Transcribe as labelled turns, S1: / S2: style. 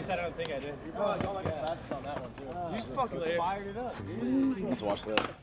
S1: honest, I don't think I did.
S2: You're probably going like the fastest on that one too.
S1: You just fucking fired it up.
S3: Let's watch that.